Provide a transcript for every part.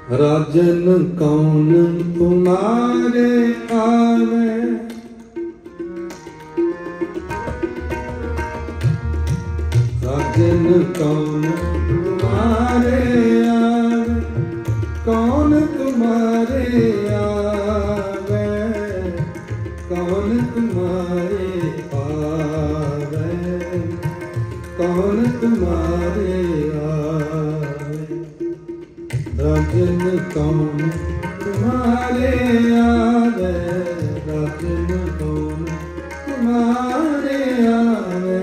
राजन कौन तुम्हारे आवे, राजन कौन तुम्हारे आवे, कौन तुम्हारे आवे, कौन तुम्हारे आवे, कौन तुम्हारे आवे, राजन कौन तुम्हारे आवे, राजन कौन तुम्हारे आवे।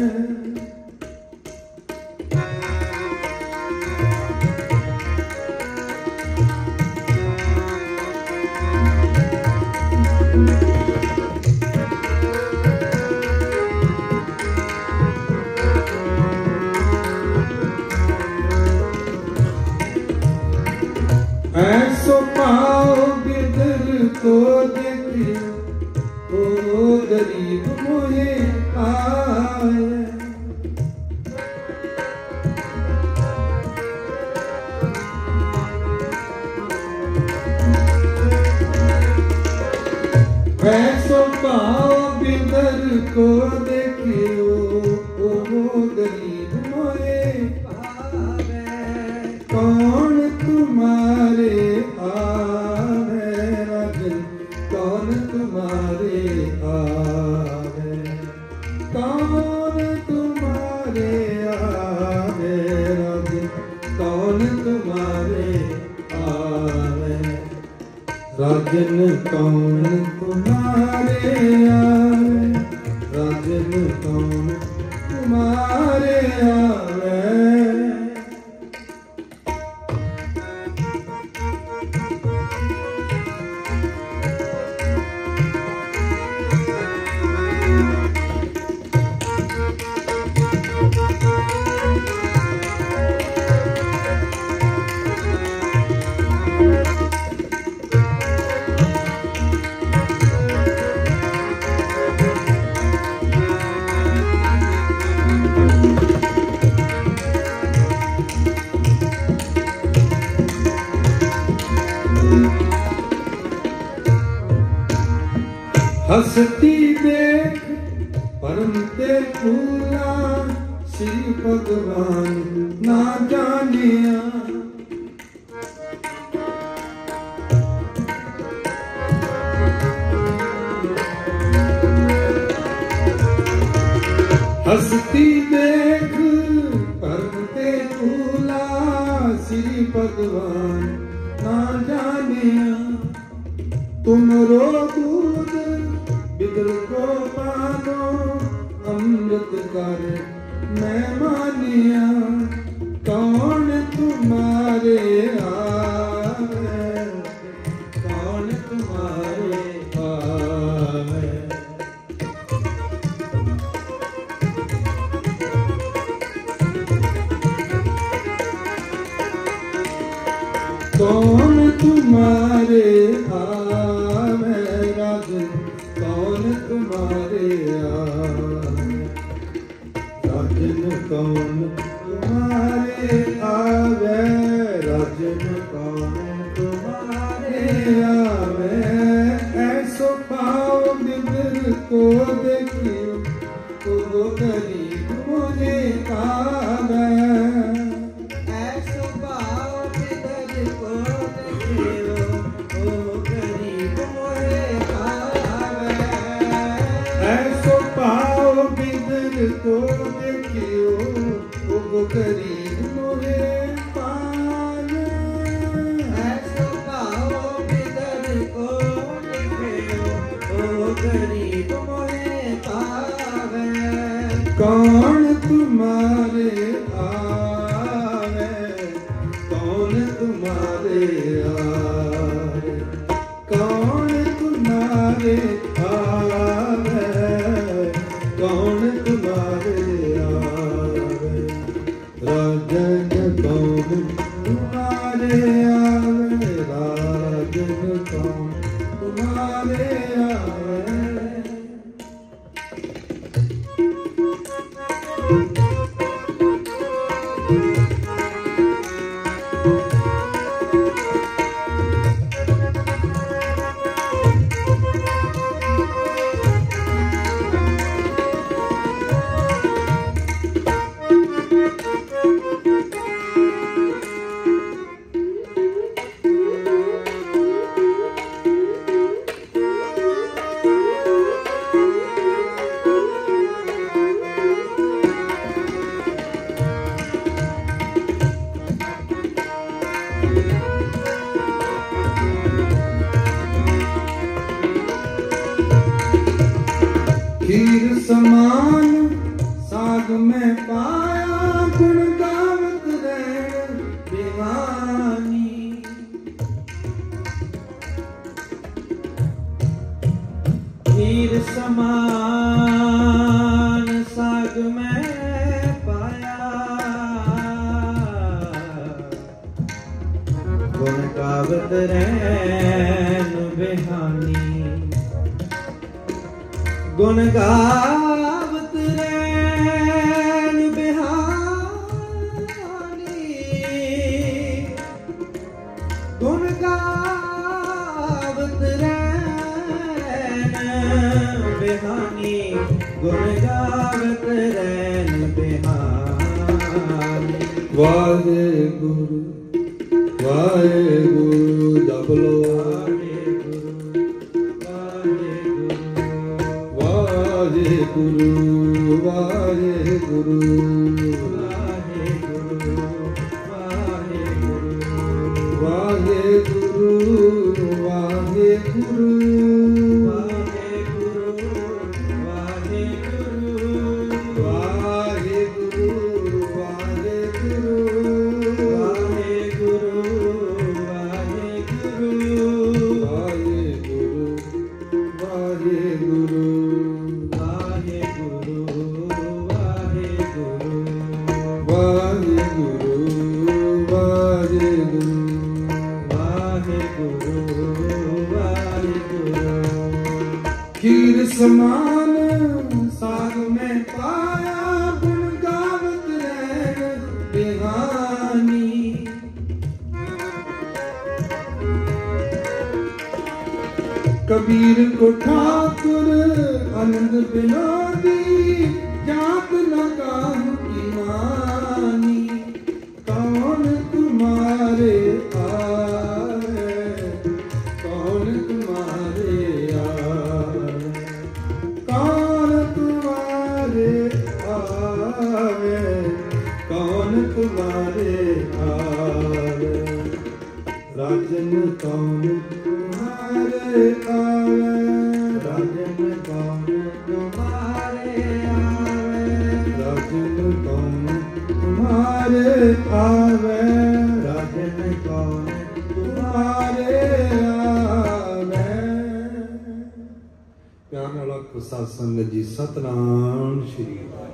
ऐसो पाओ गिदर को देखियो, ओ गरीब मोहे आए, ऐसो पाओ गिदर को देखियो, ओ गरीब मोहे आए, कौन तुम्हारे आवे, राजन कौन तुम्हारे आवे, कौन तुम्हारे आवे, राजन कौन तुम्हारे आवे, राजन कौन तुम्हारे आवे, राजन कौन तुम्हारे आवे। हंसती देख परम ते फूला, श्री भगवान ना जानिया, हंसती देख परम ते फूला, श्री भगवान ना जानिया, तुम रो दूध बिदर को पानो, अमृत कर मैं मानिया, कौन तुम्हारे आवे, कौन तुम्हारे आवे, कौन तुम्हारे आवे, राजन कौन तुम्हारे आवे, राजन कौन तुम्हारे आवे, राजन कौन तुम्हारे आवे, ऐसो पाओ बिदर को देखियो, ओ गरीब मुझे आवे, ऐसो पाओ बिदर को देखियो, ओ गरीब मुझे आवे, ऐसो पाओ बिदर को देखियो, ओ गरीब मुझे पावे, ऐसो पाओ बिदर को देखियो, ओ गरीब मुझे पावे, कौन तुम्हारे आवे, कौन तुम्हारे आवे, कौन तुम्हारे आवे, कौन तुम्हारे आवे, राजन कौन तुम्हारे आवे, राजन कौन तुम्हारे आवे। समान साग में पाया गुण गावत रैन बिहानी। हीर समान साग में पाया गुण गावत रैन बिहानी। गुण गावत रैन बिहानी। गुण गावत रैन बिहानी। गुण गावत रैन बिहानी। वाहेगुरु वाहेगुरु जप लो। वाहेगुरु वाहेगुरु वाहेगुरु वाहेगुरु वाहेगुरु खीर समान साग में पाया गुण गावत रैन बिहानी। कबीर को ठाकुर आनंद बिना दी जात न काहू की मानी। कौन तुम्हारे आए कौन तुम्हारे आए कौन तुम्हारे आए कौन तुम्हारे आए। राजन कौन तुम्हारे आवे राजन कौन तुम्हारे आवे राजन कौन तुम्हारे आवे राजन कौन तुम्हारे आवे। प्यार नाल आखो साध संगत जी सतनाम श्री वाहिगुरू।